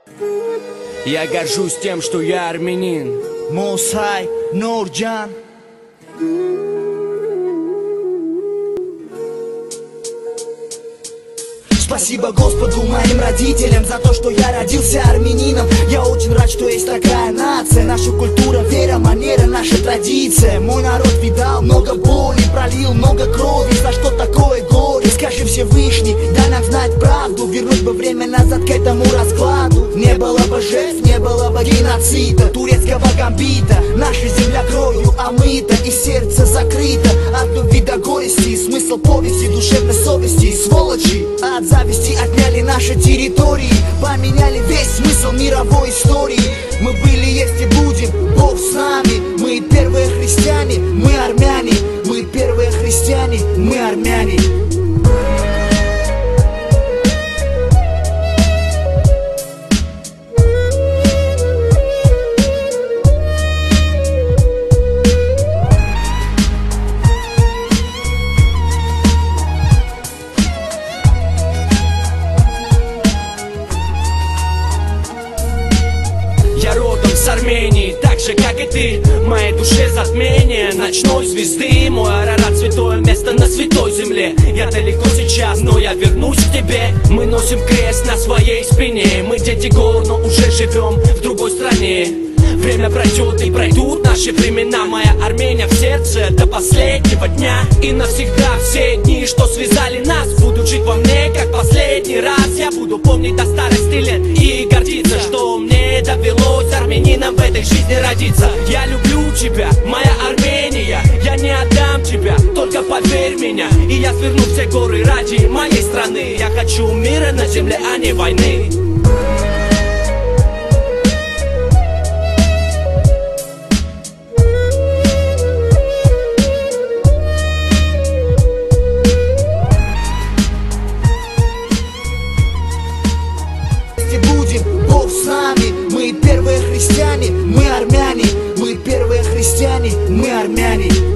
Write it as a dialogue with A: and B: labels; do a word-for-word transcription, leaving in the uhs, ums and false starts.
A: Я горжусь тем, что я армянин.
B: Мосай, Нурджан. Спасибо Господу, моим родителям, за то, что я родился армянином. Я очень рад, что есть такая нация. Наша культура, вера, манера, наша традиция. Мой народ видал много боли, пролил много крови. За что такое горе? Скажи Всевышний, дай нам знать правду. Вернуть бы время назад к этому раскладу. Не было бы жертв, не было бы геноцида, турецкого гамбита. Наша земля кровью омыта и сердце закрыто. От любви до горести, смысл повести, душевной совести. Сволочи от зависти отняли наши территории, поменяли весь смысл мировой истории. Мы были, есть и будем, Бог с нами. Мы первые христиане, мы армяне. Мы первые христиане, мы армяне.
A: С Армении, так же как и ты, в моей душе затмение ночной звезды. Мой Арарат, святое место на святой земле. Я далеко сейчас, но я вернусь к тебе. Мы носим крест на своей спине. Мы дети гор, но уже живем в другой стране. Время пройдет и пройдут наши времена. Моя Армения в сердце до последнего дня. И навсегда все дни, что связали нас, будут жить во мне, как последний раз. Я буду помнить до старости лет и гордиться, что мне довелось армянином в этой жизни родиться. Я люблю тебя, моя Армения. Я не отдам тебя, только поверь меня. И я сверну все горы ради моей страны. Я хочу мира на земле, а не войны.
B: Бог с нами, мы первые христиане, мы армяне. Мы первые христиане, мы армяне.